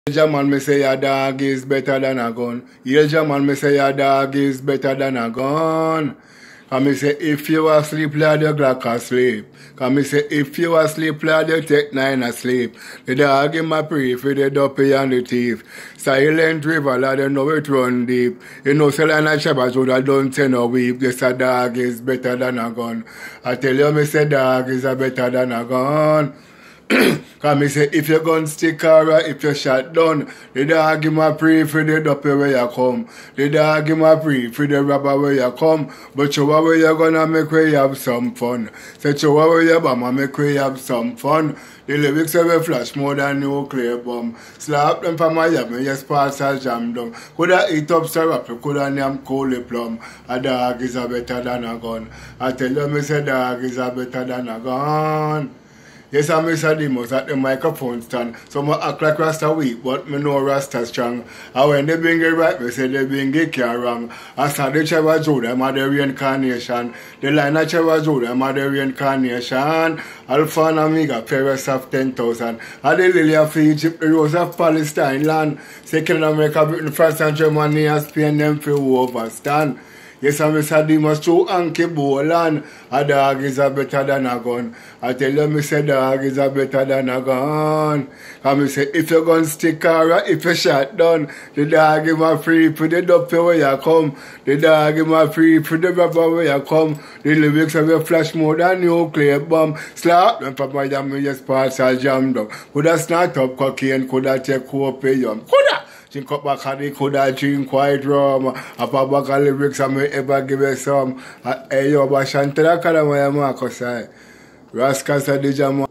Jaman, me say your dog is better than a gun. Yeah, Jaman, me say your dog is better than a gun. Can me say if you asleep, lad, your Glock asleep. Can me say if you asleep, lad, you take 9 asleep. The dog in my pray for the dopey and the thief. Silent river, lad, you know it run deep. You know, Selena Shabbat would have done 10 a week. This a dog is better than a gun. I tell you, me say dog is a better than a gun. Cause me say if your gun stick or if your shot done, the dog give my pray for the dopey where you come. The dog give my pray for the robber where you come. But you where you gonna make where you have some fun. Say you where you bomb make where you have some fun. The lyrics of a flash more than nuclear bomb. Slap them from my Miami, yes, pass a jam down. Coulda eat up syrup, coulda name cold plum. A dog is a better than a gun. I tell you, me say dog is a better than a gun. Yes, I'm Mr. Demos at the microphone stand. Some act like Rasta weak, but me know Rasta strong. And when they bring it right, me say they bring it can wrong. As the Cheva Joe, them are the reincarnation. The line of Cheva Joe, them are the reincarnation. Alpha and Omega, Paris of 10,000. And the lily of Egypt, the rose of Palestine land. Second America, Britain, France and Germany, and Spain, them feel overstand. Yes, I'm Mr. Demos through Anki Boland. A dog is a better than a gun. I tell you, me say dog is a better than a gun. And me say if your gun stick or if your shot done, the dog give my free for the dopey where you come. The dog give my free for the rubber where you come. The lyrics of your flash more than nuclear bomb. Slap them for my damn yes parts are jammed up. Coulda snort up cocaine, coulda take opium. Coulda! Drink up back and they coulda drink white rum. Up a bag of lyrics and me ever give you some. Hey yo, but Shantara Kadamaya Marcus, Rascal said the jam.